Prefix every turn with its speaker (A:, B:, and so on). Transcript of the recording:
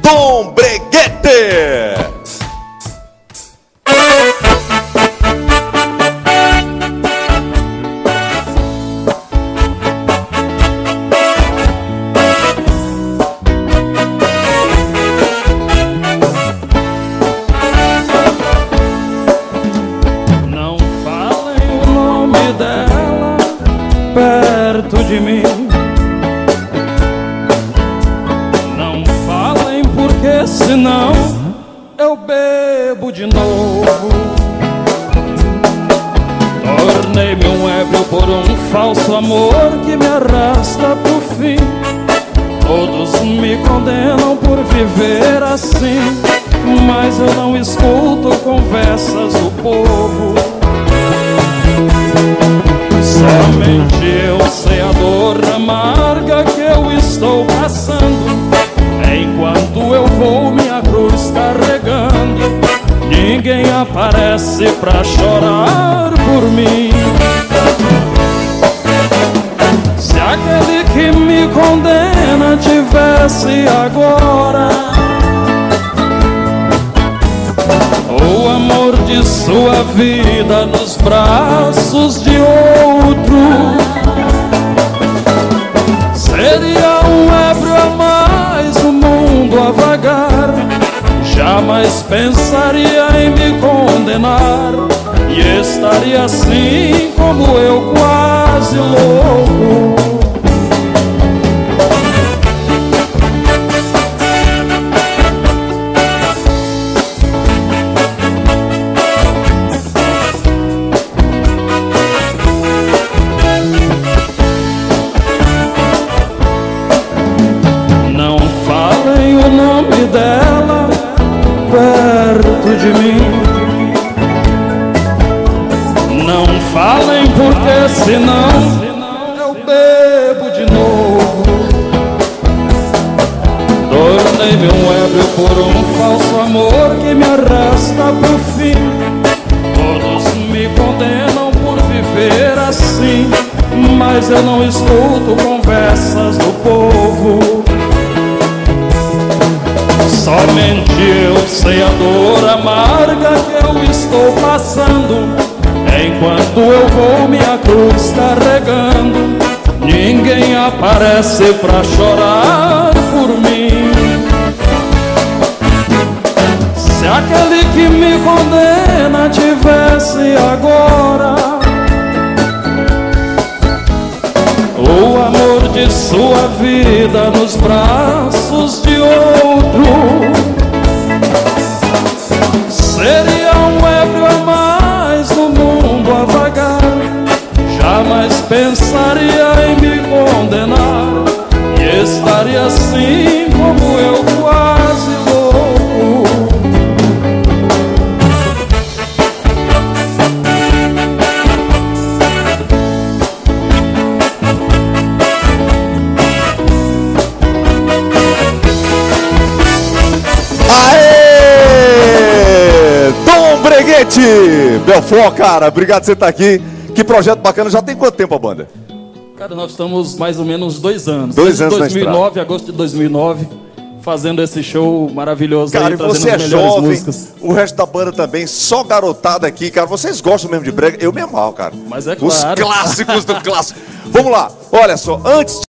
A: Dom Breguete.
B: Não falem o nome dela perto de mim. Não falem porque senão eu bebo de novo. Tornei-me um ébrio por um falso amor que me arrasta pro fim. Todos me condenam por viver assim, mas eu não escuto conversas do povo. Somente eu sei a dor amarga que eu estou passando, enquanto eu vou minha cruz carregando. Ninguém aparece pra chorar por mim. Se aquele que me condena tivesse agora o amor de sua vida nos braços de outro, seria um ébrio a mais no mundo a vagar. Jamais pensaria em me condenar e estaria assim como eu, quase louco. Não falem o nome dela perto de mim. Não falem porque senão eu bebo de novo. Tornei-me um ébrio por um falso amor que me arrasta pro fim. Todos me condenam por viver assim, mas eu não escuto conversas do povo. Somente eu sei a dor amarga que eu estou passando, enquanto eu vou minha cruz carregando. Ninguém aparece pra chorar por mim. Se aquele que me condena tivesse agora o amor de sua vida nos braços de outro, seria um ébrio a mais no mundo a vagar. Jamais pensaria em me condenar e estaria assim como eu, quase louco.
A: Dom Breguete, Belfort, cara, obrigado por você estar aqui. Que projeto bacana. Já tem quanto tempo a banda?
B: Cara, nós estamos mais ou menos 2 anos.
A: 2 anos
B: 2009, agosto de 2009, fazendo esse show maravilhoso.
A: Cara,
B: aí,
A: e você
B: trazendo
A: é
B: as melhores
A: jovem,
B: músicas.
A: o resto da banda também, só garotada aqui, cara. Vocês gostam mesmo de brega? Eu me amarro, cara.
B: Mas é
A: Os
B: claro.
A: clássicos do clássico. Vamos lá, olha só, antes